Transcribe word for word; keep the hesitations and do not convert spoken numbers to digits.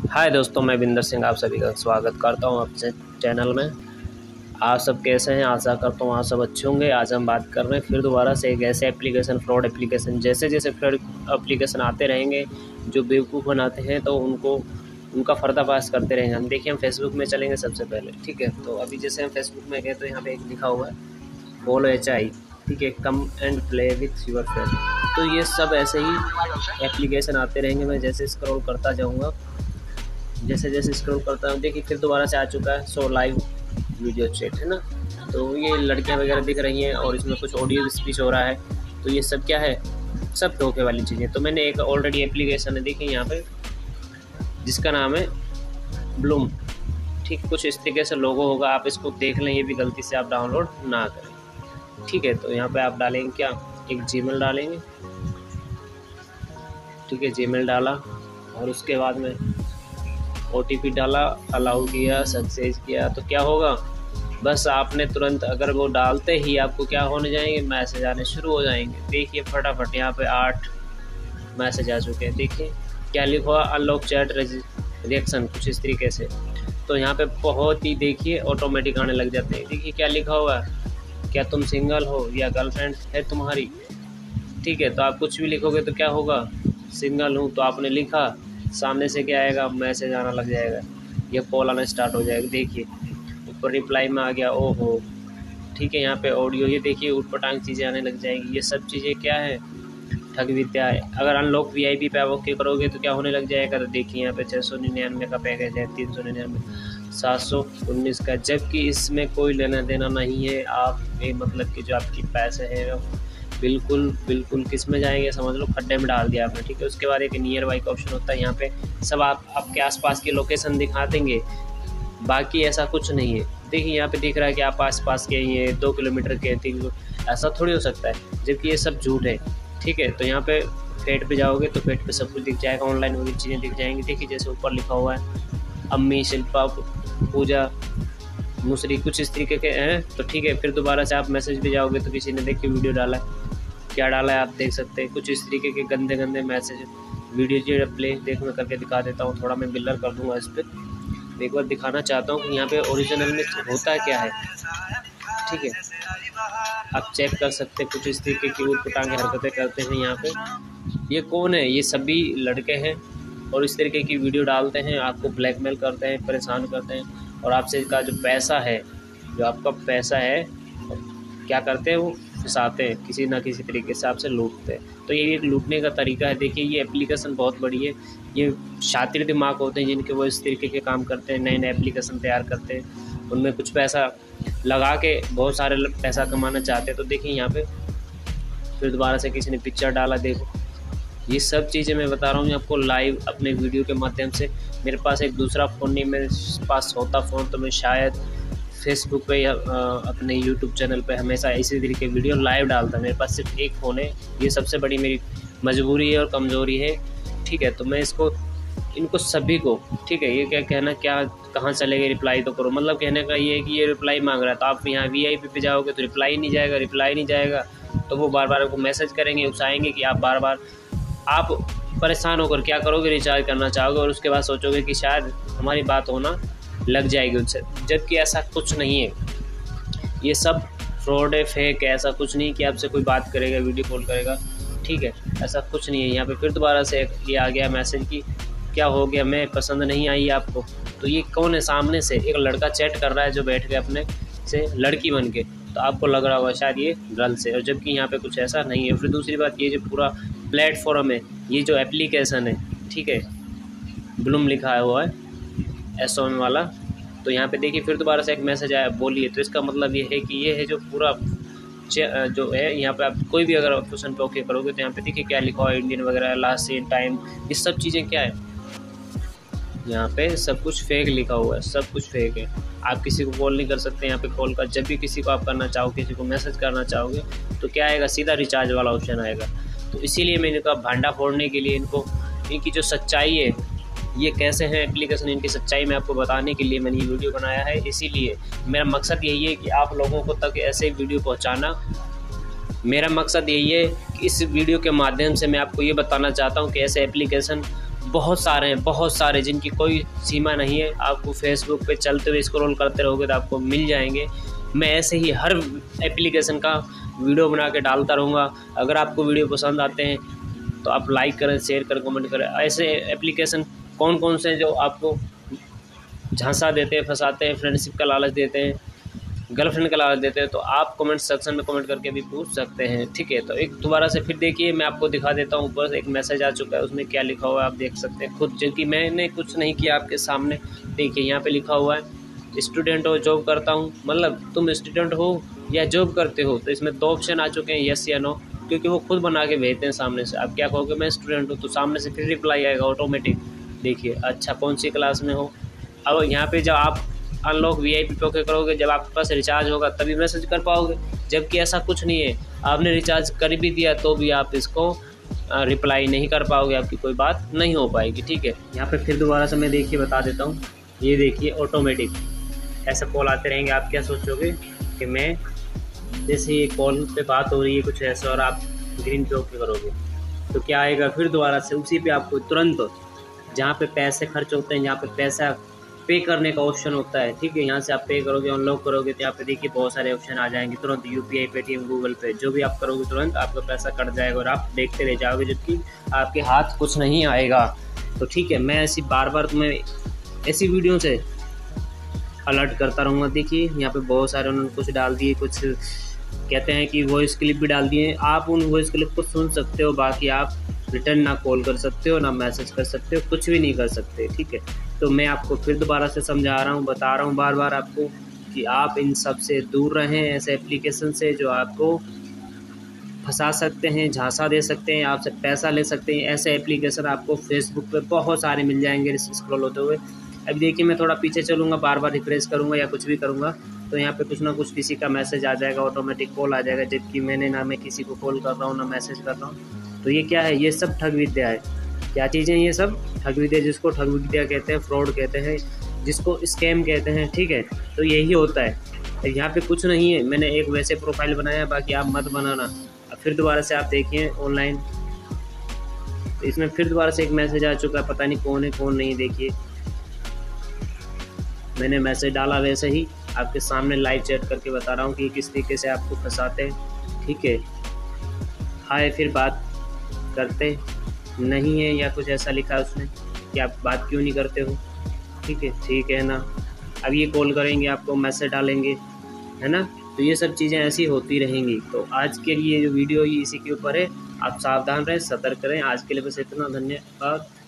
हाय दोस्तों, मैं बिंदर सिंह आप सभी का स्वागत करता हूं अपने चैनल में। आप सब कैसे हैं? आशा करता हूं आप सब अच्छे होंगे। आज हम बात कर रहे हैं फिर दोबारा से एक ऐसे एप्लीकेशन, फ्रॉड एप्लीकेशन। जैसे जैसे फ्रॉड एप्लीकेशन आते रहेंगे जो बेवकूफ़ बनाते हैं तो उनको उनका पर्दाफाश करते रहेंगे हम। देखिए, हम फेसबुक में चलेंगे सबसे पहले, ठीक है। तो अभी जैसे हम फेसबुक में गए तो यहाँ पर एक लिखा हुआ है फॉलो एच आई, ठीक है, come and play with your friend. तो ये सब ऐसे ही एप्लीकेशन आते रहेंगे। मैं जैसे स्क्रॉल करता जाऊँगा, जैसे जैसे स्क्रॉल करता हूँ, देखिए फिर दोबारा से आ चुका है सो लाइव वीडियो चैट, है ना। तो ये लड़कियां वगैरह दिख रही हैं और इसमें कुछ ऑडियो स्पीच हो रहा है। तो ये सब क्या है? सब धोखे वाली चीज़ें। तो मैंने एक ऑलरेडी एप्लीकेशन है, देखिए यहाँ पे, जिसका नाम है ब्लूम, ठीक। कुछ इस तरीके से लोगो होगा, आप इसको देख लें, ये भी गलती से आप डाउनलोड ना करें, ठीक है। तो यहाँ पे आप डालेंगे क्या, एक जीमेल डालेंगे, ठीक है। जीमेल डाला और उसके बाद में ओ टी पी डाला, अलाउ किया, सक्सेस किया। तो क्या होगा, बस आपने तुरंत, अगर वो डालते ही आपको क्या होने जाएंगे, मैसेज आने शुरू हो जाएंगे। देखिए फटाफट यहाँ पे आठ मैसेज आ चुके हैं। देखिए क्या लिखा हुआ, अनलॉक चैट रिएक्शन, कुछ इस तरीके से। तो यहाँ पे बहुत ही, देखिए, ऑटोमेटिक आने लग जाते हैं। देखिए क्या लिखा हुआ है, क्या तुम सिंगल हो या गर्लफ्रेंड है तुम्हारी, ठीक है। तो आप कुछ भी लिखोगे तो क्या होगा, सिंगल हूँ तो आपने लिखा, सामने से क्या आएगा, मैसेज आना लग जाएगा, ये कॉल आना स्टार्ट हो जाएगा। देखिए ऊपर रिप्लाई में आ गया, ओहो, ठीक है। यहाँ पे ऑडियो, ये देखिए उटपटांग चीज़ें आने लग जाएंगी। ये सब चीज़ें क्या है, ठग विद्या है। अगर अनलॉक वी आई पी पे आप ओके करोगे तो क्या होने लग जाएगा, तो देखिए यहाँ पे छः सौ निन्यानवे का पैकेज है, तीन सौ निन्यानवे, सात सौ उन्नीस का, जबकि इसमें कोई लेना देना नहीं है। आप ये मतलब कि जो आपकी पैसे हैं बिल्कुल बिल्कुल किस में जाएंगे, समझ लो खड्डे में डाल दिया आपने, ठीक है। उसके बाद एक नियर बाई का ऑप्शन होता है, यहाँ पे सब आप आपके आसपास की लोकेशन दिखा देंगे, बाकी ऐसा कुछ नहीं है। देखिए यहाँ पे दिख रहा है कि आप आसपास के ही हैं, दो किलोमीटर के, तीन, ऐसा थोड़ी हो सकता है, जबकि ये सब झूठ है, ठीक है। तो यहाँ पे फेट पे जाओगे तो फेट पे सब कुछ दिख जाएगा, ऑनलाइन वाली चीज़ें दिख जाएंगी। देखिए जैसे ऊपर लिखा हुआ है अम्मी, शिल्पा, पूजा, मुसरी, कुछ इस तरीके के हैं। तो ठीक है, फिर दोबारा से आप मैसेज पे जाओगे तो किसी ने देख के वीडियो डाला है, क्या डाला है आप देख सकते हैं। कुछ इस तरीके के गंदे गंदे मैसेज, वीडियो जो प्ले, देख मैं करके दिखा देता हूँ, थोड़ा मैं बिलर कर दूंगा इस पर। एक बार दिखाना चाहता हूँ कि यहाँ पे ओरिजिनल में होता क्या है, ठीक है। आप चेक कर सकते हैं, कुछ इस तरीके की उटपटांग हरकतें करते हैं यहाँ पे। ये कौन है, ये सभी लड़के हैं और इस तरीके की वीडियो डालते हैं, आपको ब्लैकमेल करते हैं, परेशान करते हैं, और आपसे का जो पैसा है, जो आपका पैसा है, क्या करते हैं, वो फंसाते हैं, किसी ना किसी तरीके से आपसे लूटते हैं। तो ये एक लूटने का तरीका है। देखिए ये एप्लीकेशन बहुत बड़ी है, ये शातिर दिमाग होते हैं जिनके वो इस तरीके के काम करते हैं, नए नए एप्लीकेशन तैयार करते हैं, उनमें कुछ पैसा लगा के बहुत सारे पैसा कमाना चाहते हैं। तो देखिए यहाँ पे फिर दोबारा से किसी ने पिक्चर डाला, देखो ये सब चीज़ें मैं बता रहा हूँ आपको लाइव अपने वीडियो के माध्यम से। मेरे पास एक दूसरा फ़ोन नहीं, मेरे पास होता फ़ोन तो मैं शायद फेसबुक पे या अपने यूट्यूब चैनल पे हमेशा इसी तरीके वीडियो लाइव डालता। मेरे पास सिर्फ एक फ़ोन है, ये सबसे बड़ी मेरी मजबूरी है और कमज़ोरी है, ठीक है। तो मैं इसको, इनको सभी को, ठीक है, ये क्या कहना, क्या कहाँ चलेगा, रिप्लाई तो करो, मतलब कहने का ये है कि ये रिप्लाई मांग रहा है, तो आप यहाँ वी आई पी पे जाओगे तो रिप्लाई नहीं जाएगा, रिप्लाई नहीं जाएगा तो वो बार बार आपको मैसेज करेंगे, उकसाएंगे कि आप बार बार, आप परेशान होकर क्या करोगे, रिचार्ज करना चाहोगे और उसके बाद सोचोगे कि शायद हमारी बात होना लग जाएगी उनसे, जबकि ऐसा कुछ नहीं है। ये सब फ्रॉड है, फेक है, ऐसा कुछ नहीं कि आपसे कोई बात करेगा, वीडियो कॉल करेगा, ठीक है, ऐसा कुछ नहीं है। यहाँ पे फिर दोबारा से ये आ गया मैसेज कि क्या हो गया, मैं पसंद नहीं आई आपको। तो ये कौन है, सामने से एक लड़का चैट कर रहा है जो बैठ के अपने से लड़की बन के, तो आपको लग रहा होगा शायद ये गर्ल्स है, और जबकि यहाँ पे कुछ ऐसा नहीं है। फिर दूसरी बात, ये जो पूरा प्लेटफॉर्म है, ये जो एप्लीकेशन है, ठीक है, ब्लूम लिखा हुआ है एस ओ एम वाला। तो यहाँ पे देखिए फिर दोबारा से एक मैसेज आया, बोलिए। तो इसका मतलब ये है कि ये है जो पूरा जो है, यहाँ पे आप कोई भी अगर क्वेश्चन पे ओके करोगे तो यहाँ पे देखिए क्या लिखा हुआ है, इंडियन वगैरह, लास्ट सीन टाइम, ये सब चीज़ें क्या है, यहाँ पे सब कुछ फेक लिखा हुआ है, सब कुछ फेक है। आप किसी को कॉल नहीं कर सकते यहाँ पे कॉल का, जब भी किसी को आप करना चाहो, किसी को मैसेज करना चाहोगे तो क्या आएगा, सीधा रिचार्ज वाला ऑप्शन आएगा। तो इसीलिए मैंने कहा भांडा फोड़ने के लिए, इनको, इनकी जो सच्चाई है, ये कैसे हैं एप्लीकेशन, इनकी सच्चाई मैं आपको बताने के लिए मैंने ये वीडियो बनाया है। इसीलिए मेरा मकसद यही है कि आप लोगों को तक ऐसे वीडियो पहुंचाना। मेरा मकसद यही है कि इस वीडियो के माध्यम से मैं आपको ये बताना चाहता हूं कि ऐसे एप्लीकेशन बहुत सारे हैं, बहुत सारे, जिनकी कोई सीमा नहीं है। आपको फेसबुक पे चलते हुए स्क्रॉल करते रहोगे तो आपको मिल जाएंगे। मैं ऐसे ही हर एप्लीकेशन का वीडियो बना के डालता रहूँगा। अगर आपको वीडियो पसंद आते हैं तो आप लाइक करें, शेयर करें, कमेंट करें। ऐसे एप्लीकेशन कौन कौन से हैं जो आपको झांसा देते हैं, फंसाते हैं, फ्रेंडशिप का लालच देते हैं, गर्लफ्रेंड का लालच देते हैं, तो आप कमेंट सेक्शन में कमेंट करके भी पूछ सकते हैं। ठीक है, तो एक दोबारा से फिर देखिए, मैं आपको दिखा देता हूँ। ऊपर एक मैसेज आ चुका है, उसमें क्या लिखा हुआ है आप देख सकते हैं खुद, जबकि मैंने कुछ नहीं किया आपके सामने। देखिए यहाँ पे लिखा हुआ है स्टूडेंट हो, जॉब करता हूँ। मतलब तुम स्टूडेंट हो या जॉब करते हो, तो इसमें दो ऑप्शन आ चुके हैं, यस या नो, क्योंकि वो खुद बना के भेजते हैं सामने से। आप क्या कहोगे, मैं स्टूडेंट हूँ, तो सामने से फिर रिप्लाई आएगा ऑटोमेटिक। देखिए, अच्छा कौन सी क्लास में हो। अब यहाँ पे जब आप अनलॉक वी आई पी पे ओके करोगे, जब आपके पास रिचार्ज होगा तभी मैसेज कर पाओगे, जबकि ऐसा कुछ नहीं है। आपने रिचार्ज कर भी दिया तो भी आप इसको रिप्लाई नहीं कर पाओगे, आपकी कोई बात नहीं हो पाएगी। ठीक है, यहाँ पे फिर दोबारा से मैं देखिए बता देता हूँ। ये देखिए ऑटोमेटिक ऐसे कॉल आते रहेंगे। आप क्या सोचोगे कि मैं, जैसे ये कॉल पे बात हो रही है कुछ ऐसा और आप ग्रीन पे ओके करोगे तो क्या आएगा, फिर दोबारा से उसी पे आपको तुरंत जहाँ पे पैसे खर्च होते हैं, जहाँ पे पैसा पे करने का ऑप्शन होता है, ठीक है, यहाँ से आप पे करोगे, अनलॉक करोगे तो यहाँ पे देखिए बहुत सारे ऑप्शन आ जाएंगे तुरंत। यूपीआई, पेटीएम, गूगल पे, जो भी आप करोगे तुरंत आपका पैसा कट जाएगा और आप देखते रह जाओगे, जबकि आपके हाथ कुछ नहीं आएगा। तो ठीक है, मैं ऐसी बार बार तुम्हें ऐसी वीडियो से अलर्ट करता रहूँगा। देखिए यहाँ पे बहुत सारे उन्होंने कुछ डाल दिए, कुछ कहते हैं कि वॉइस क्लिप भी डाल दिए। आप उन वॉइस क्लिप को सुन सकते हो, बाकी आप रिटर्न ना कॉल कर सकते हो, ना मैसेज कर सकते हो, कुछ भी नहीं कर सकते। ठीक है, तो मैं आपको फिर दोबारा से समझा रहा हूँ, बता रहा हूँ बार बार आपको कि आप इन सब से दूर रहें, ऐसे एप्लीकेशन से जो आपको फंसा सकते हैं, झांसा दे सकते हैं, आपसे पैसा ले सकते हैं। ऐसे एप्लीकेशन आपको फेसबुक पे बहुत सारे मिल जाएंगे स्क्रॉल होते हुए। अब देखिए मैं थोड़ा पीछे चलूँगा, बार बार रिफ्रेश करूँगा या कुछ भी करूँगा तो यहाँ पे कुछ ना कुछ किसी का मैसेज आ जाएगा, ऑटोमेटिक कॉल आ जाएगा, जबकि मैंने ना मैं किसी को कॉल कर रहा हूँ ना मैसेज कर रहा हूँ। तो ये क्या है, ये सब ठग विद्या है। क्या चीज़ें ये सब ठग विद्या, जिसको ठग विद्या कहते हैं, फ्रॉड कहते हैं, जिसको स्कैम कहते हैं। ठीक है, तो यही होता है। यहाँ पे कुछ नहीं है, मैंने एक वैसे प्रोफाइल बनाया, बाकी आप मत बनाना। अब फिर दोबारा से आप देखिए ऑनलाइन, तो इसमें फिर दोबारा से एक मैसेज आ चुका है, पता नहीं कौन है कौन नहीं। देखिए मैंने मैसेज डाला वैसे ही आपके सामने लाइव चैट करके बता रहा हूँ कि किस तरीके से आपको फंसाते हैं। ठीक है, हाय, फिर बात करते नहीं है या कुछ ऐसा लिखा है उसने कि आप बात क्यों नहीं करते हो। ठीक है, ठीक है ना, अब ये कॉल करेंगे, आपको मैसेज डालेंगे, है ना। तो ये सब चीज़ें ऐसी होती रहेंगी। तो आज के लिए जो वीडियो ये इसी के ऊपर है, आप सावधान रहें, सतर्क रहें। आज के लिए बस इतना, धन्यवाद।